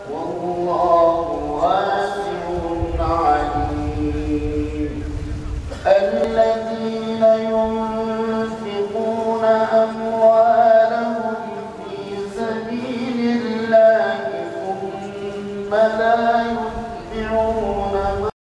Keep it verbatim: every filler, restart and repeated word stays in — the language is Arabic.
والله واسع عليم. الذين ينفقون أموالهم في سبيل الله ثم لا